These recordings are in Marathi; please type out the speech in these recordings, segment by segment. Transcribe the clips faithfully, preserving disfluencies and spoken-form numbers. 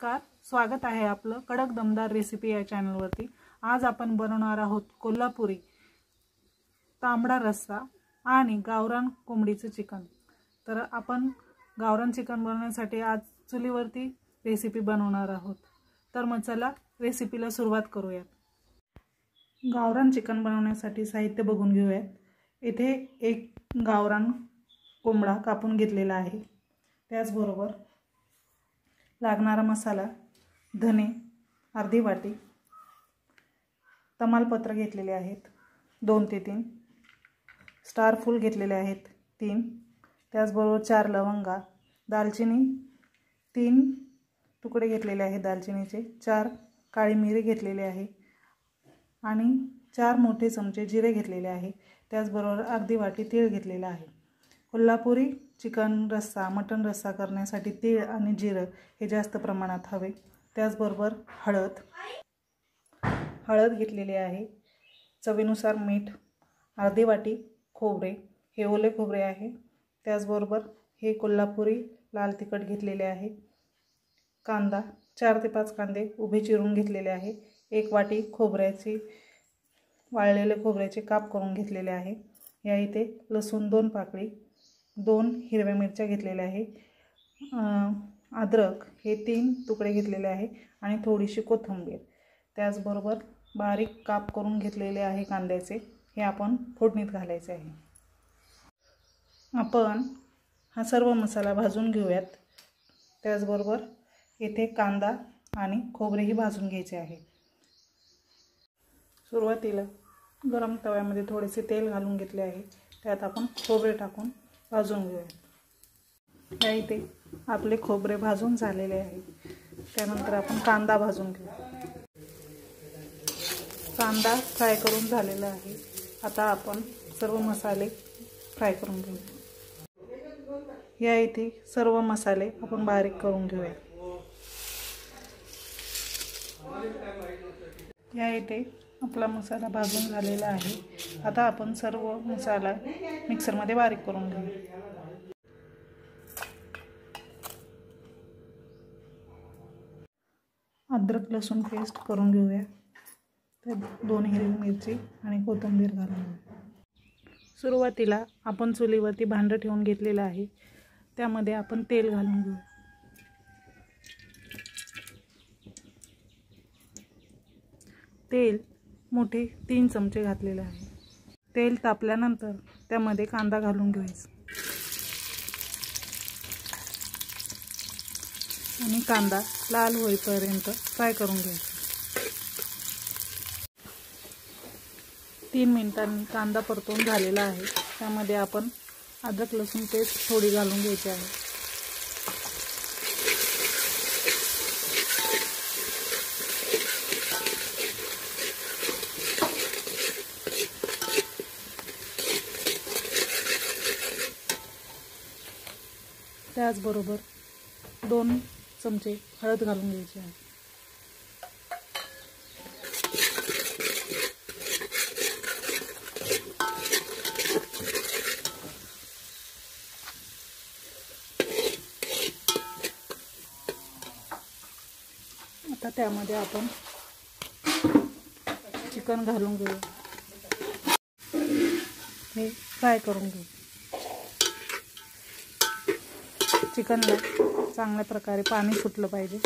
नमस्कार, स्वागत आहे आपलं कडक दमदार रेसिपी या चॅनलवरती। आज आपण बनवणार आहोत कोल्हापुरी तांबडा रस्सा आणि गावरान कोंबडीचं चिकन। तर आपण गावरान चिकन बनवण्यासाठी आज चुलीवरती रेसिपी बनवणार आहोत। तर मग चला रेसिपीला सुरुवात करूयात। गावरान चिकन बनवण्यासाठी साहित्य बघून घेऊयात। इथे एक गावरान कोंबडा कापून घेतलेला आहे। त्याचबरोबर लागणारा मसाला धने अर्धी वाटी, तमालपत्र घेतलेले आहेत दोन ते तीन, स्टार फूल घेतलेले आहेत तीन, त्याचबरोबर चार लवंगा, दालचिनी तीन तुकडे घेतलेले आहेत दालचिनीचे, चार काळी मिरी घेतलेली आहे आणि चार मोठे चमचे जिरे घेतलेले आहे। त्याचबरोबर अर्धी वाटी तीळ घेतलेला आहे। कोल्हापुरी चिकन रस्सा मटन रस्सा करण्यासाठी तीळ आणि जिरं हे जास्त प्रमाणात हवे। त्याचबरोबर हळद हळद घेतलेली आहे, चवीनुसार मीठ, अर्धी वाटी खोबरे हे ओले खोबरे आहे। त्याचबरोबर हे कोल्हापुरी लाल तिखट घेतलेले आहे। कांदा चार ते पाच कांदे उभे चिरून घेतलेले आहे। एक वाटी खोबऱ्याची वाळलेले खोबऱ्याचे काप करून घेतलेले आहे। या इथे लसूण दोन पाकळी, दोन हिरव्या मिरच्या घेतलेल्या आहे, अद्रक हे तीन तुकडे घेतलेले आहे आणि थोडीशी कोथिंबीर। त्याचबरोबर बारीक काप करून घेतलेले आहे कांद्याचे, हे आपण फोडणीत घालायचे आहे। आपण हा सर्व मसाला भाजून घेऊयात। त्याचबरोबर येथे कांदा आणि खोबरेही भाजून घ्यायचे आहे। सुरुवातीला गरम तव्यामध्ये थोडेसे तेल घालून घेतले आहे। त्यात आपण खोबरे टाकून भाजून घेऊया। या इथे आपले खोबरे भाजून झालेले आहे। त्यानंतर आपण कांदा भाजून घेऊ। कांदा फ्राय करून झालेला आहे। आता आपण सर्व मसाले फ्राय करून घेऊ। या इथे सर्व मसाले आपण बारीक करून घेऊया। या इथे आपला मसाला भाजून झालेला आहे। आता आपण सर्व मसाला मिक्सर मध्ये बारीक करून घेऊ। अद्रक लसूण पेस्ट करून घेऊया। त्यात दोन हिरवी मिरची आणि कोथिंबीर घालून घेऊ। सुरुवातीला आपण चुलीवरती भांडं ठेवून घेतलेलं आहे। त्यामध्ये आपण तेल घालून घेऊ। तेल मोठे तीन चमचे घातलेले आहे। तेल तापल्यानंतर त्यामध्ये कांदा घालून घ्यायचा आणि कांदा लाल होईपर्यंत फ्राय करून घ्यायचा। तीन मिनिटांनी कांदा परतून झालेला आहे। त्यामध्ये आपण अद्रक लसूण पेस्ट थोडी घालून घ्यायची आहे। त्याचबरोबर दोन चमचे हळद घालून घ्यायची आहे। आता त्यामध्ये आपण चिकन घालून घेऊ। हे फ्राय करून घेऊ। चिकनला चांगल्या प्रकारे पाणी सुटलं पाहिजे।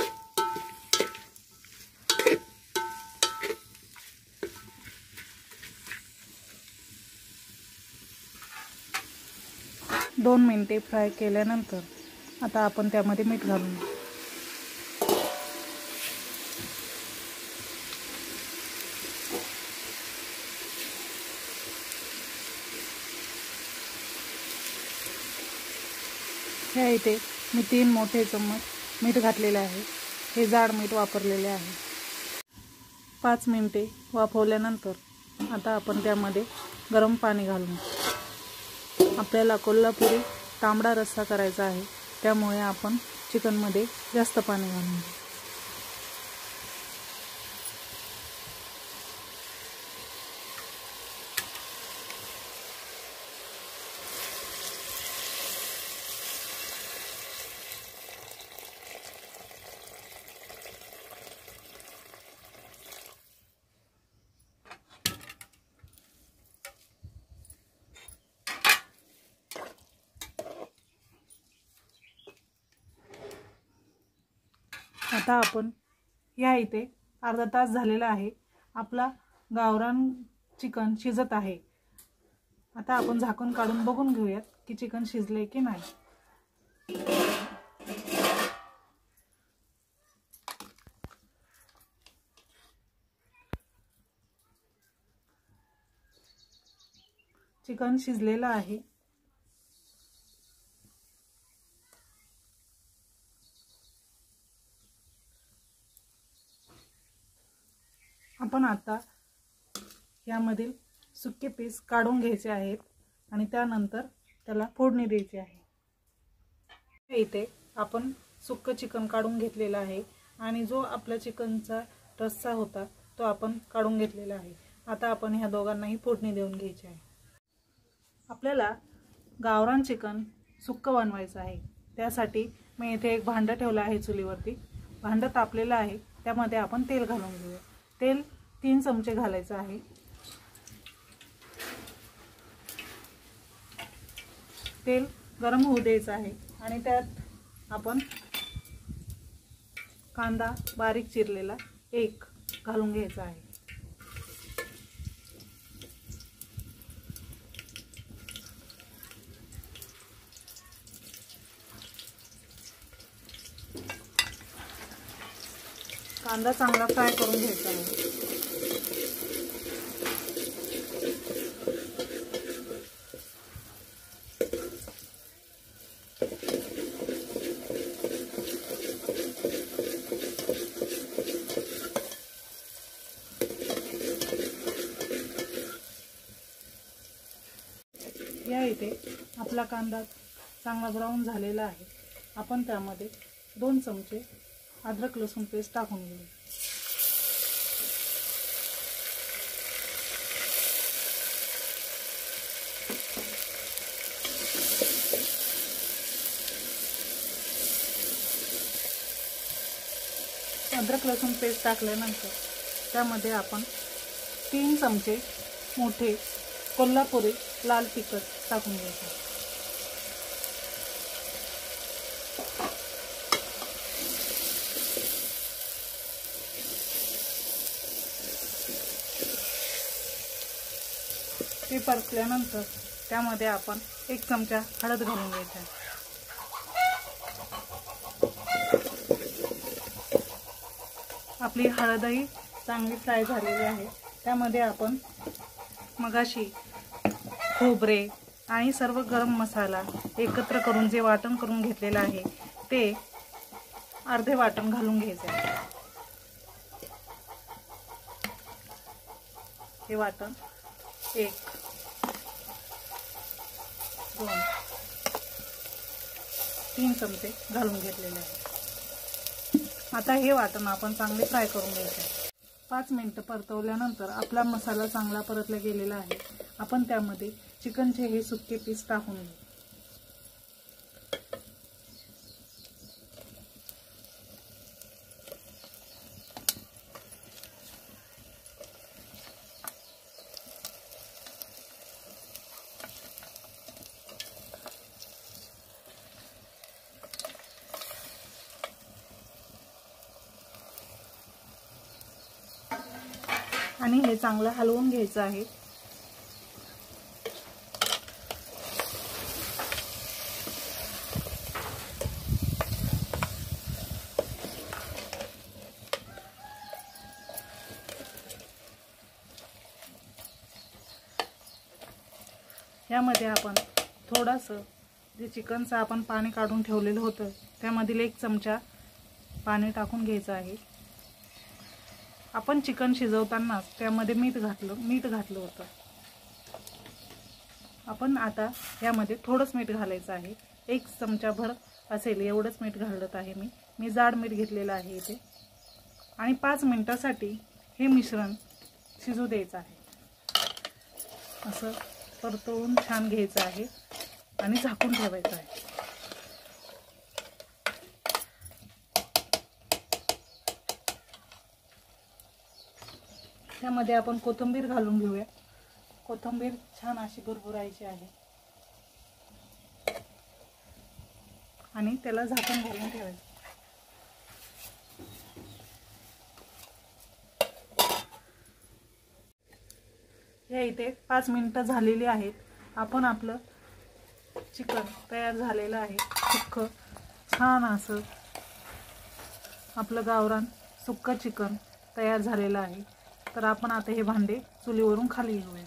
दोन मिनिटे फ्राय केल्यानंतर आता आपण त्यामध्ये मीठ घालून घेऊ। ह्या इथे मी तीन मोठे चम्मच मीठ घातलेले आहे। हे जाड मीठ वापरलेले आहे। पाच मिनिटे वाफवल्यानंतर आता आपण त्यामध्ये गरम पाणी घालून, आपल्याला कोल्हापुरी तांबडा रस्सा करायचा आहे त्यामुळे आपण चिकनमध्ये जास्त पाणी घालून आता आपण या इथे अर्धा तास झालेला आहे, आपला गावरान चिकन शिजत आहे। आता आपण झाकण काढून बघून घेऊयात की चिकन शिजले की नाही। चिकन शिजलेलं आहे। आपण आता यामधील सुके पीस काढून घ्यायचे आहेत आणि त्यानंतर त्याला फोडणी द्यायची आहे। इथे आपण सुक्क चिकन काढून घेतलेला आहे आणि जो आपल्या चिकनचा रस्सा होता तो आपण काढून घेतलेला आहे। आता आपण ह्या दोघांनाही फोडणी देऊन घ्यायची आहे। आपल्याला गावरान चिकन सुक्क बनवायचं आहे, त्यासाठी मी इथे एक भांडं ठेवलं आहे चुलीवरती। भांडं तापलेलं आहे, त्यामध्ये आपण तेल घालून घेऊया। तेल तीन चमचे घालायचं आहे। तेल गरम होऊ द्यायचं आहे आणि त्यात आपण कांदा बारीक चिरलेला एक घालून घ्यायचा आहे। कांदा चांगला फ्राय करून घ्यायचा आहे। या इथे आपला कांदा चांगला ब्राऊन झालेला आहे। आपण त्यामध्ये दोन चमचे अद्रक लसूण पेस्ट टाकून घेऊ। अद्रक लसूण पेस्ट टाकल्यानंतर त्यामध्ये आपण तीन चमचे मोठे कोल्हापुरी लाल तिखट टाकून घ्यायचे। ते परतल्यानंतर त्यामध्ये आपण एक चमचा हळद घालून घ्यायची। आपली हळदही चांगली फ्राय झालेली आहे। त्यामध्ये आपण मगाशी खोबरे आणि सर्व गरम मसाला एकत्र करून जे वाटण करून घेतलेलं आहे ते अर्धे वाटण घालून घ्यायचे। हे वाटण एक दोन तीन चमचे घालून घेतलेले आहे। आता हे वाटण आपण चांगले फ्राय करून घ्यायचे। पाच मिनिटं परतवल्यानंतर आपला मसाला चांगला परतला गेलेला आहे। आपण त्यामध्ये चिकनचे हे सुके पीस टाकून घेऊ। आणि हे चांगलं हलवून घ्यायचं आहे। यामध्ये आपण थोडंसं जे चिकनचं आपण पाणी काढून ठेवलेलं होतं त्यामधील एक चमचा पाणी टाकून घ्यायचं आहे। आपण चिकन शिजवताना त्यामध्ये मीठ घातलं मीठ घातलं होतं। आपण आता यामध्ये थोडंच मीठ घालायचं आहे। एक चमचाभर असेल एवढंच मीठ घालत आहे मी मी जाड मीठ घेतलेलं आहे इथे। आणि पाच मिनिटांसाठी हे मिश्रण शिजू द्यायचं आहे। असं परतवून छान घ्यायचं आहे आणि झाकून ठेवायचं आहे। त्यामध्ये आपण कोथिंबीर घालून घेऊया। कोथिंबीर छान अशी भुरभुरायची आहे आणि त्याला झाकण घालून ठेवायचं। या इथे पाच मिनिटं झालेली आहेत. आपण आपलं चिकन तयार झालेलं आहे. सुक्कं छान असं आपलं गावरान सुक्कं चिकन तयार झालेलं आहे. तर आपण आता हे भांडे चुलीवरून खाली घेऊया.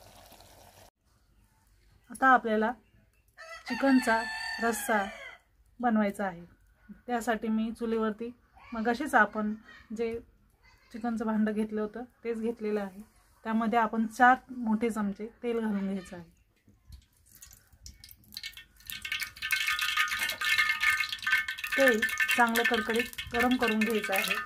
आता आपल्याला चिकनचा रस्सा बनवायचा आहे. त्यासाठी मी चुलीवरती मगाशीच आपण जे चिकनचं भांडं घेतलं होतं तेच घेतलेलं आहे. त्यामध्ये आपण चार मोठे चमचे तेल घालून घ्यायचं आहे. तेल चांगलं कडकडीत गरम करून घ्यायचं आहे.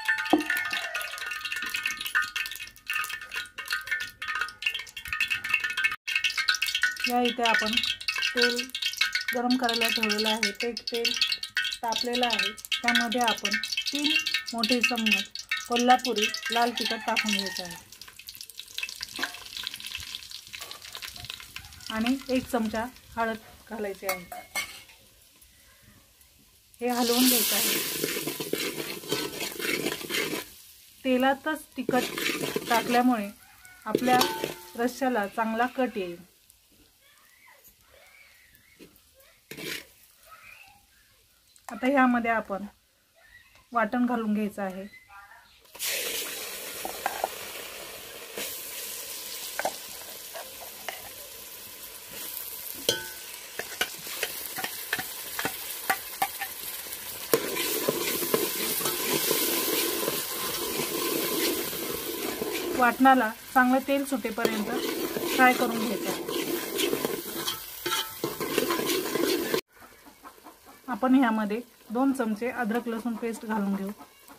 या इथे आपण तेल गरम करायला ठेवलेलं आहे. ते तेल तापलेलं आहे. त्यामध्ये आपण तीन मोठे चम्मच कोल्हापुरी लाल तिखट टाकून घ्यायचं आहे आणि एक चमचा हळद घालायची आहे. हे हलवून घ्यायचं आहे. तेलातच तिखट टाकल्यामुळे आपल्या रश्श्याला चांगला कट येईल. आता ह्यामध्ये आपण वाटण घालून घ्यायचं आहे. वाटणाला चांगलं तेल सुटेपर्यंत फ्राय करून घ्यायचं आहे. आपण ह्यामध्ये दोन चमचे अद्रक लसूण पेस्ट घालून घेऊ.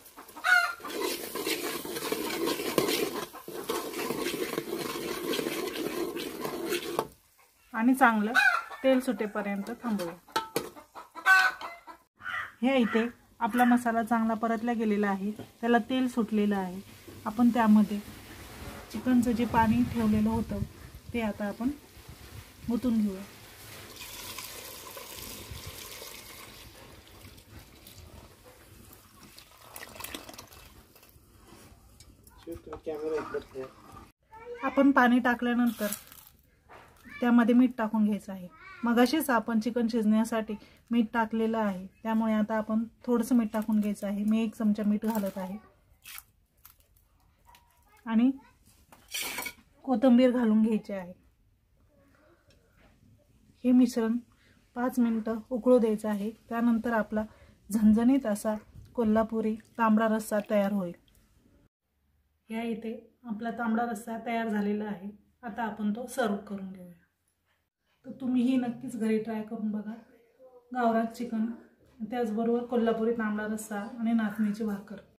आणि चांगलं तेल सुटेपर्यंत थांबवूया. हे इथे आपला मसाला चांगला परतला गेलेला आहे. त्याला तेल सुटलेलं आहे. आपण त्यामध्ये चिकनचं जे पाणी ठेवलेलं होतं ते आता आपण ओतून घेऊया. आपण पाणी टाकल्यानंतर त्यामध्ये मीठ टाकून घ्यायचं आहे. मगाशीच आपण चिकन शिजण्यासाठी मीठ टाकलेलं आहे. त्यामुळे आता आपण थोडंसं मीठ टाकून घ्यायचं आहे. मी एक चमचा मीठ घालत आहे आणि कोथिंबीर घालून घ्यायची आहे. हे मिश्रण पाच मिनिटं उकळू द्यायचं आहे. त्यानंतर आपला झणझणीत असा कोल्हापुरी तांबडा रस्सा तयार होईल. या इथे आपला तांबडा रस्सा तयार झालेला आहे. आता आपण तो सर्व करून घेऊया. तर तुम्हीही नक्कीच घरी ट्राय करून बघा. गावरान चिकन त्याचबरोबर कोल्हापुरी तांबडा रस्सा आणि नाचणीची भाकर.